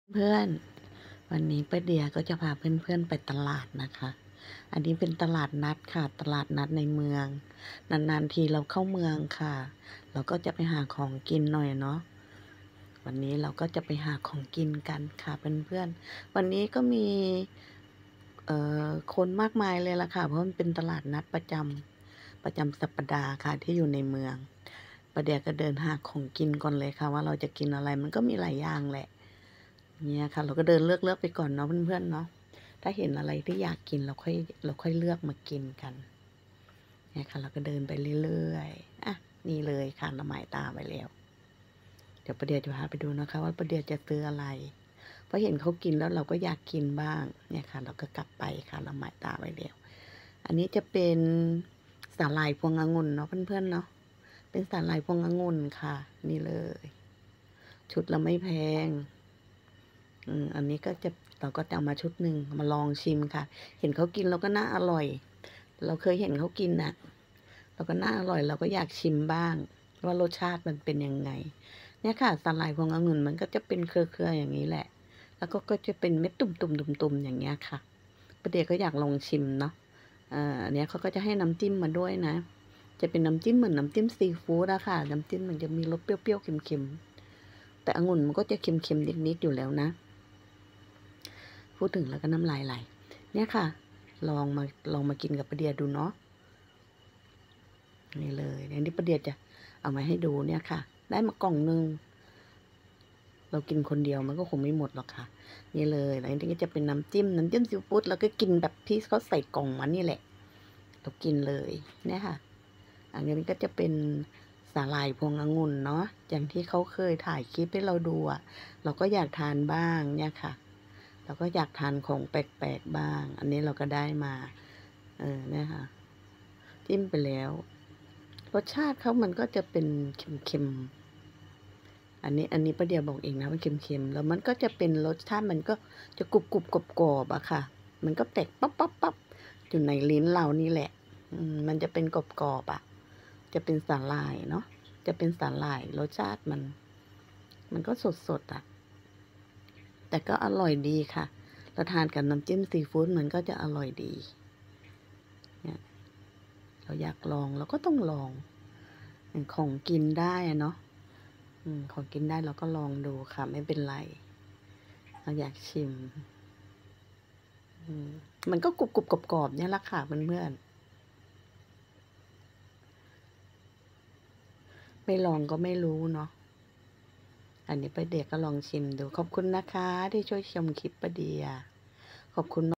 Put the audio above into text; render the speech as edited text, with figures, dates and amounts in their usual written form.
เพื่อนวันนี้ป้าเดียก็จะพาเพื่อนๆไปตลาดนะคะ อันนี้เป็นตลาดนัดค่ะ ตลาดนัดในเมืองนานๆทีเราเข้าเมืองค่ะ เราก็จะไปหาของกินหน่อยเนาะวันนี้เราก็จะไปหาของกินกันค่ะเพื่อนๆวันนี้ก็มีคนมากมายเลยล่ะค่ะเพราะมันเป็นตลาดนัดประจำสัปดาห์ค่ะที่อยู่ในเมืองป้าเดียก็เดินหาของกินก่อนเลยค่ะว่าเราจะกินอะไรมันก็มีหลายอย่างแหละเนี่ยค่ะเราก็เดินเลือกไปก่อนเนาะเพื่อนๆเนาะถ้าเห็นอะไรที่อยากกินเราค่อยเลือกมากินกันเนี่ยค่ะเราก็เดินไปเรื่อยๆอ่ะนี่เลยค่ะเราหมายตาไปแล้วเดี๋ยวป้าเดียจะพาไปดูนะคะว่าป้าเดียจะซื้ออะไรเพราะเห็นเขากินแล้วเราก็อยากกินบ้างเนี่ยค่ะเราก็กลับไปค่ะเราหมายตาไปแล้วอันนี้จะเป็นสาหร่ายพวงองุ่นเนาะเพื่อนๆเนาะเป็นสาหร่ายพวงองุ่นค่ะนี่เลยชุดละไม่แพงอันนี้ก็จะเราก็จะเอามาชุดหนึ่งมาลองชิมค่ะเห็นเขากินเราก็น่าอร่อยเราเคยเห็นเขากินน่ะเราก็น่าอร่อยเราก็อยากชิมบ้างว่ารสชาติมันเป็นยังไงเนี่ยค่ะสาหร่ายพวงองุ่นมันก็จะเป็นเครือๆอย่างนี้แหละแล้วก็จะเป็นเม็ดตุ่มๆอย่างเงี้ยค่ะประเดี๋ยวก็อยากลองชิมเนาะอันนี้เขาก็จะให้น้ำจิ้มมาด้วยนะจะเป็นน้ำจิ้มเหมือนน้ำจิ้มซีฟู้ดอะค่ะน้ำจิ้มมันจะมีรสเปรี้ยวๆเค็มๆแต่องุ่นมันก็จะเค็มๆนิดๆอยู่แล้วนะพูดถึงแล้วก็น้ำลายไหลเนี่ยค่ะลองมากินกับประเดียดูเนาะนี่เลยเดี๋ยวนี้ประเดียจะเอามาให้ดูเนี่ยค่ะได้มากล่องนึงเรากินคนเดียวมันก็คงไม่หมดหรอกค่ะนี่เลยแล้วนี่ก็จะเป็นน้ำจิ้มซีฟู้ดแล้วก็กินแบบที่เขาใส่กล่องมานี่แหละเรากินเลยเนี่ยค่ะอันนี้ก็จะเป็นสาหร่ายพวงองุ่นเนาะอย่างที่เขาเคยถ่ายคลิปให้เราดูอ่ะเราก็อยากทานบ้างเนี่ยค่ะเราก็อยากทานของแปลกๆบ้างอันนี้เราก็ได้มาเนี่ยค่ะจิ้มไปแล้วรสชาติเขามันก็จะเป็นเค็มๆอันนี้ป้าเดียบอกเองนะว่าเค็มๆแล้วมันก็จะเป็นรสชาติมันก็จะกรุบกรอบๆอะค่ะมันก็แตกปั๊บอยู่ในลิ้นเรานี่แหละมันจะเป็นกรอบๆอะจะเป็นสาหร่ายเนาะจะเป็นสาหร่ายรสชาติมันก็สดอะแต่ก็อร่อยดีค่ะเราทานกับน้ำจิ้มซีฟู้ดมันก็จะอร่อยดีเนี่ยเราอยากลองเราก็ต้องลองของกินได้เนาะของกินได้เราก็ลองดูค่ะไม่เป็นไรเราอยากชิมมันก็กรุบกรอบเนี่ยแหละค่ะเพื่อนๆไม่ลองก็ไม่รู้เนาะอันนี้ป้าเดียก็ลองชิมดูขอบคุณนะคะที่ช่วยชมคลิปป้าเดียขอบคุณ